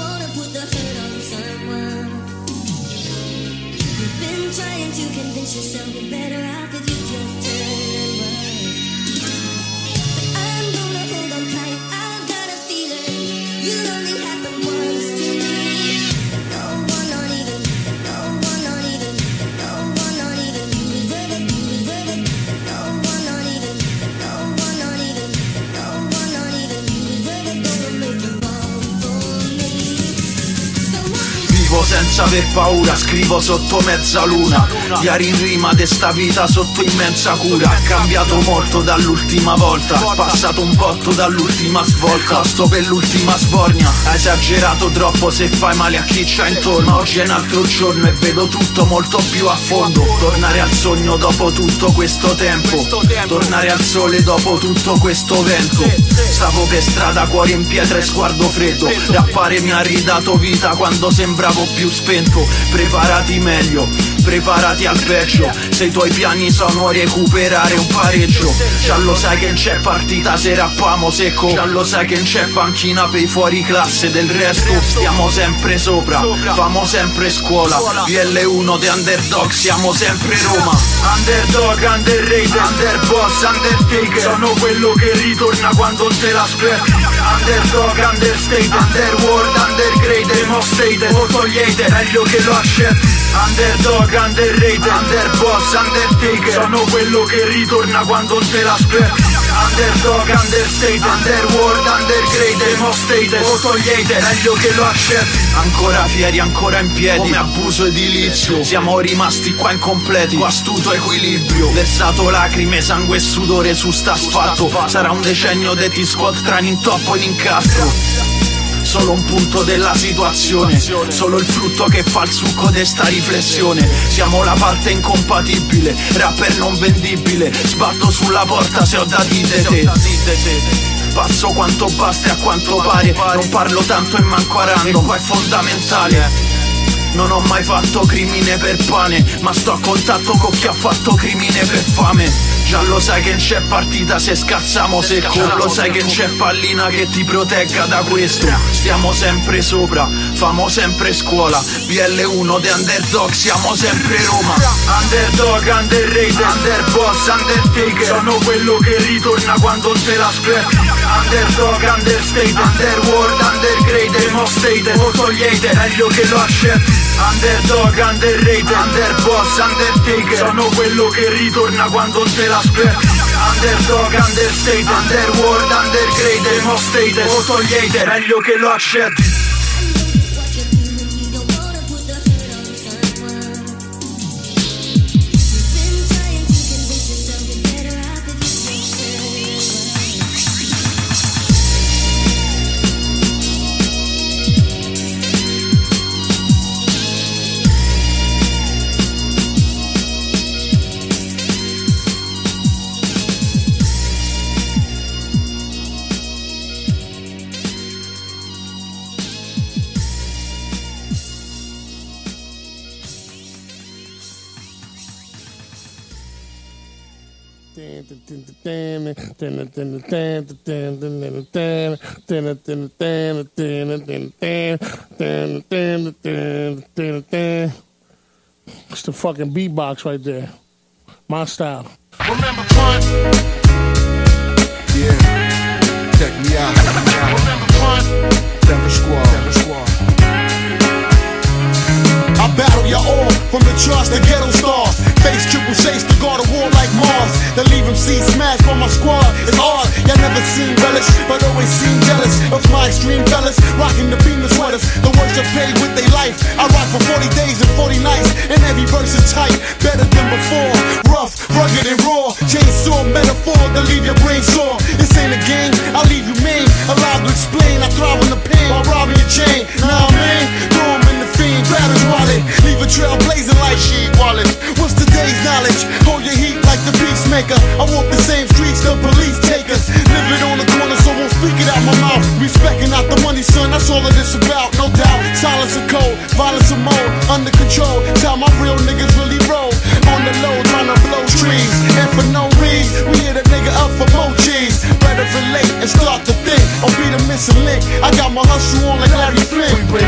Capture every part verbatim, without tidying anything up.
wanna put the hurt on someone. You've been trying to convince yourself you're better off if you just turn and run. But I'm gonna hold on tight. I've got a feeling you'll only happen once to me. But no one, not even, but no one, not even, but no one, not even. You deserve it, you deserve it. But no one, not even, but no one, not even, but no one, not even. You deserve it, gonna make you wrong for me. Vivo senza aver paura, scrivo sotto mezzaluna. Diari in rima d'esta vita sotto immensa cura. È cambiato molto dall'ultima volta, passato un botto dall'ultima svolta. Sto per l'ultima sbornia, hai esagerato troppo se fai male a chi c'ha intorno. Oggi è un altro giorno e vedo tutto molto più a fondo. Tornare al sogno dopo tutto questo tempo, tornare al sole dopo tutto questo vento. Stavo per strada, cuore in pietra e sguardo freddo. Rappare mi ha ridato vita quando sembravo più spento. Preparati meglio, preparati al peggio. Se i tuoi piani sono recuperare un pareggio, già lo sai che non c'è partita se rappamo secco. Già lo sai che non c'è panchina per i fuori classe. Del resto stiamo sempre sopra, famo sempre scuola. B L uno The Underdog, siamo sempre Roma. Underdog, underrated, underboss, undertaker. Sono quello che ritorna quando te l'aspetti. Underdog, understated, underworld, undergrade, demonstrated, o togliete, meglio che lo accetti. Underdog, underrated, underboss, undertaker. Sono quello che ritorna quando te l'aspetti. Underdog, understated, underworld, undergrade, demonstrated, o togliete, meglio che lo accetti. Ancora fieri, ancora in piedi, come abuso edilizio. Siamo rimasti qua incompleti, qua astuto equilibrio. Versato lacrime, sangue e sudore su sta asfalto. Sarà un decennio de T-Squad tra in intoppo e in incastro. Solo un punto della situazione, solo il frutto che fa il succo de sta riflessione. Siamo la parte incompatibile, rapper non vendibile. Sbatto sulla porta se ho da dire te. Passo quanto basta e a quanto pare. Non parlo tanto e manco a random, qua è fondamentale. Non ho mai fatto crimine per pane, ma sto a contatto con chi ha fatto crimine per fame. Già lo sai che non c'è partita se scazziamo secco. Lo sai che non c'è pallina che ti protegga da questo. Stiamo sempre sopra, famo sempre scuola. B L uno The Underdog, siamo sempre Roma. Underdog, underrated, underboss, undertaker. Sono quello che ritorna quando te l'aspetti. Underdog, understated, underworld, undergrade, demonstrated, o togliete, meglio che lo accetti. Underdog, underrated, underboss, undertaker. Sono quello che ritorna quando te l'aspetti. Underdog, understated, underworld, undergrade, demonstrated, o togliete, meglio che lo accetti. It's the fucking beatbox right there. My style. Remember Pun? Yeah. Check me out. Remember Pun? Derry Squad. Derry Squad. I battle ya all, from the charts to ghetto stars. Face triple shakes to guard a war like Mars. Then leave them see smashed for my squad. It's hard, y'all never seen relish, but always seem jealous of my extreme fellas. Rocking the beamer sweaters, the worst are paid with their life. I rock for forty days and forty nights, and every verse is tight, better than before. Rough, rugged and raw, chainsaw metaphor to leave your brain sore. This ain't a game, I'll leave you mean. Allowed to explain, I thrive in the pain while robbing your chain. Nah, man, throw 'em in the fiend, batter's wallet. Leave a trail blazing like sheet wallets. What's today's knowledge? Hold your heat like the peacemaker. I walk the same streets the police take us. Live it on the corner so won't speak it out my mouth. Respecting out the money, son, that's all of this about. No doubt, silence and cold, violence and more. Under control, tell my real niggas really roll. On the low, trying to blow trees. And for no reason, we hit a nigga up for more cheese. Better relate and start to think, or be the missing link. I got my hustle on like Larry Flynn.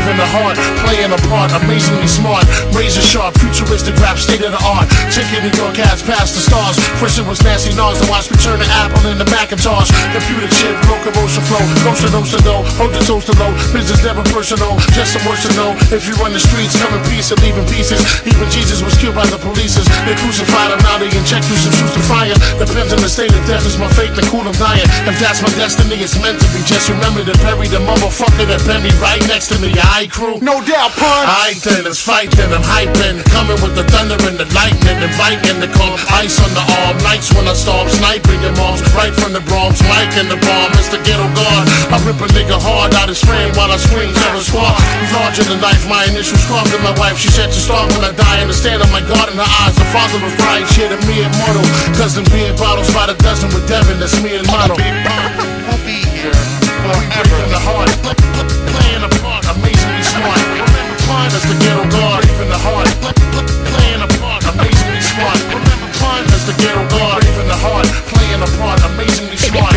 apart, amazingly smart, razor sharp, futuristic rap, state of the art. Chicken New York hats past the stars. First it was Nancy Nars, then watch me turn the apple in the Macintosh. Computer chip, locomotion flow, motion no to know, hold the toast to low. Business never personal, just some words to know. If you run the streets, come in peace and leave in pieces. Even Jesus was killed by the police. They crucified him, now they inject you some shoes to fire. Depends on the state of death, is my fate, the cool I'm dying. If that's my destiny, it's meant to be. Just remember to bury the motherfucker that bent me right next to me. Aight, crew? No doubt, pun. Aight, then let's fight, then I'm hyping. Coming with the thunder and the lightning, inviting the calm. Ice on the arm, nights when I storm, sniping your moms. Right from the Bronx, Mike in the bomb, Mister Ghetto God. I rip a nigga hard out his frame while I scream, terror squad. Larger than life, my initials carved in my wife. She said to start when I die, understand I'm my God in her eyes. The father of pride, shit of me immortal. Cousin beer bottles by the dozen with Devin, that's me and Mono. We'll be here We break forever. in the heart, playing a part, amazingly smart. Remember Pun, that's the Ghetto God. Brave in the heart, playing a part, amazingly smart. Remember Pun, that's the Ghetto God. Brave in the heart, playing a part, amazingly smart.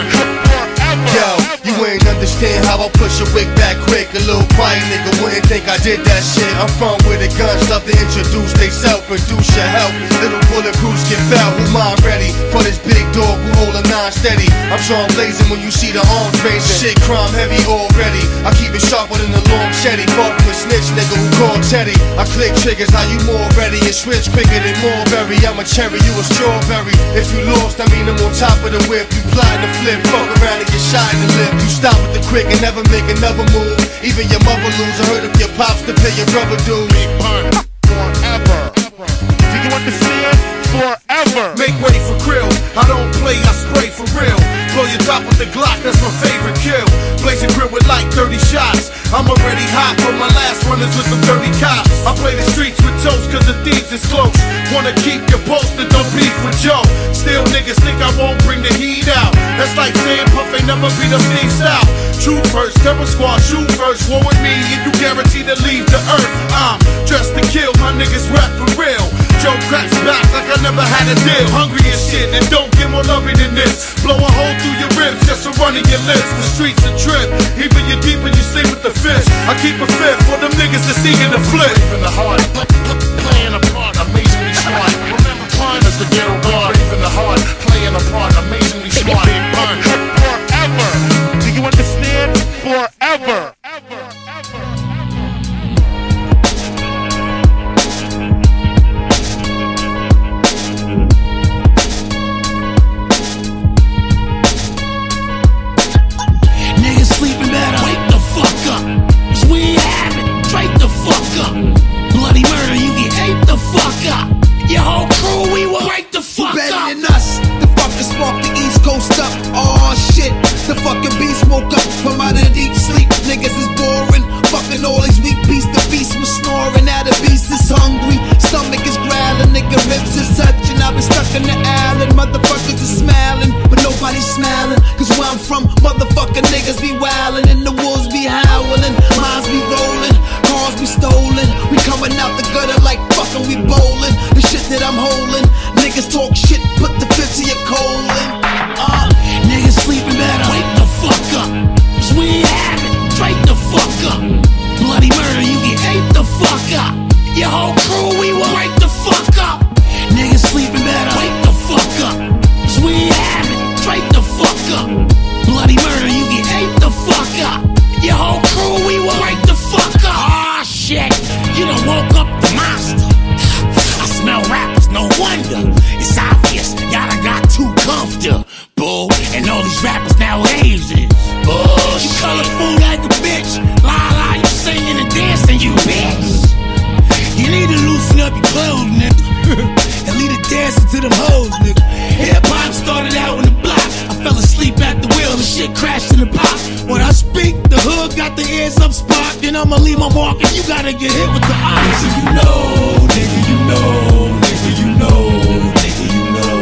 Yo, you ain't understand how I push a wig back quick. A little quiet nigga wouldn't think I did that shit. I'm from where the guns love to introduce they self, produce your health. Little bulletproofs get felt, who mind ready for this big dog who hold a nine steady. I'm strong blazing when you see the arms raising. Shit crime heavy already. I keep it sharper than the long shetty. Far from a snitch nigga who called Teddy. I click triggers, how you more ready and switch quicker than Mulberry. I'm a cherry, you a strawberry. If you lost, I mean I'm on top of the whip. You plotting to flip, fuck around and get shot in the lip. You stop with the quick and never make another move. Even your mother lose. I heard of your pops to pay your brother dues. Big Pun forever. Do you understand? Forever. Make way for krill. I don't play, I spray for real. Blow your top with the Glock, that's my favorite kill. Blazing grill with like thirty shots. I'm already hot, but my last one is with some dirty cops. I play the streets with toast, cause the thieves is close. Wanna keep your posted, don't beef with Joe. Still niggas think I won't bring the heat out. That's like saying Puff ain't never beat a thief out. True first, terror squad, shoot first. War with me and you guaranteed to leave the earth. I'm dressed to kill, my niggas rap for real. Joe cracks back like I never had a deal. Hungry as shit and don't get more loving than this. Blow a hole through your ribs just to run in your lips. The streets a trip, even you deep when you sleep with the fish. I keep a fifth for them niggas that's eager to flip. Brave in the heart, playing a part, amazingly smart. Remember Pun, that's the Ghetto God. Brave in the heart, playing a part, amazingly smart. Big Pun forever. Do you understand? Forever. Niggas sleeping better, wake the fuck up. Cause we ain't having, straight the fuck up. Bloody murder, you get ate the fuck up. Your whole crew, we will wake the fuck better up. than us. The fucking spark the East Coast up. Oh shit, the fucking beast woke up from out of deep sleep. Niggas is boring. Fucking all these weak beasts. The beast was snoring. Now the beast is hungry. Stomach is growling. Nigga ribs is touching. I've been stuck in the island. Motherfuckers is smiling, but nobody's smiling. Cause where I'm from, motherfucking niggas be wildin'. And the wolves be howling. Minds be rolling. Cars be stolen. We coming out the gutter like fucking we bowling. The shit that I'm holding. Niggas talk shit. Put the fifth to your colon. Uh, Niggas sleeping better, wake the fuck up. Cause we ain't having, straight the fuck up. Bloody murder, you get ate the fuck up. Your whole crew, we will wake the fuck up. Niggas sleeping better, wake the fuck up. Cause we ain't having, straight the fuck up. Bloody murder, you get ate the fuck up. Your whole crew, we will wake the fuck up. Aw, shit, you done woke up the monster. I smell rappers, no wonder. It's obvious, y'all done got too comfortable. And all these rappers nowadays is bullshit. You colorful like a bitch. La la, you singing and dancing, you bitch. You need to loosen up your clothes, nigga. And leave the dancing to them hoes, nigga. Hip hop started out on the block. I fell asleep at the wheel, the shit crashed in the pot. When I speak, the hood got the ears up spot. Then I'ma leave my mark and you gotta get hit with the ox. So you know, nigga, you know, nigga, you know, nigga, you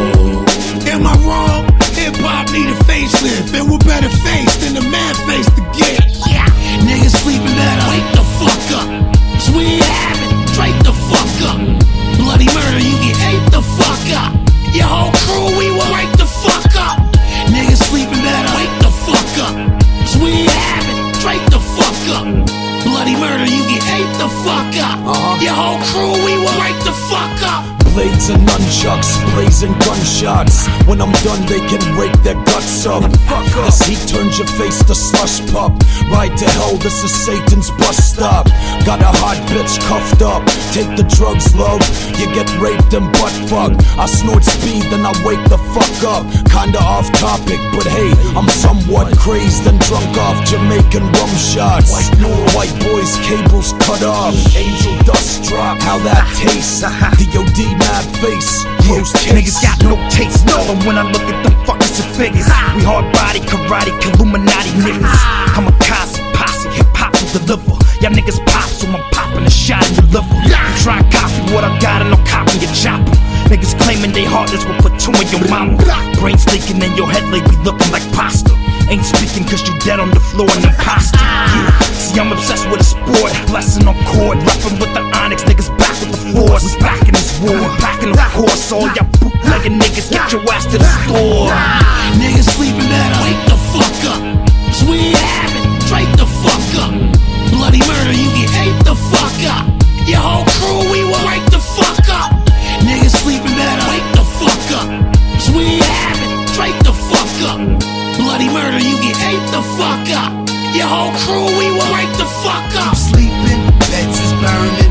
know. Am I wrong? Hip hop need a facelift, and we're better faced than the man face to get. Yeah, niggas sleeping better, wake the fuck up. Cause we ain't having, straight the fuck up. Bloody murder, you get ate the fuck up. Your whole crew, we will wake the fuck up. Niggas sleeping better, wake the fuck up. Cause we ain't having, straight the fuck up. Bloody murder, you get ate the Swords and nunchucks, brazen gunshots. When I'm done, they can break their guts up. This heat turns your face to slush pup. Ride to hell, this is Satan's bus stop. Got a hot bitch cuffed up. Take the drugs, love. You get raped and butt fucked. I snort speed, then I wake the fuck up. Kinda off topic, but hey, I'm somewhat crazed and drunk off Jamaican rum shots. White boys, cables cut off. Angel dust drop, how that tastes. D O D mad face, closed case. Niggas got no taste, no. And when I look at them fuckers and figures, we hard body, karate, Illuminati niggas. Kamikaze, posse, hip hop to deliver. Y'all niggas pop, so I'm popping a shot in your liver. You try and copy what I got and I'll copy your chopper. Niggas claiming they heartless will put two in your mama. Brains leaking in your head lately looking like pasta. Ain't speaking cause you dead on the floor and imposter. Yeah, see I'm obsessed with a sport, blessing on chord. Rapping with the Onyx, niggas back with the force. We back in this war, back in the course. All y'all bootlegging niggas, get your ass to the store. Niggas sleeping better, wake the fuck up. Cause we ain't having, straight the fuck up. Bloody murder, you get ate the fuck up. Your whole crew, we will wake the fuck up. Niggas sleeping better, wake the fuck up. Cause we ain't having, straight the fuck up. Bloody murder, you get ate the fuck up. Your whole crew, we will wake the fuck up. I'm sleeping, beds is burning.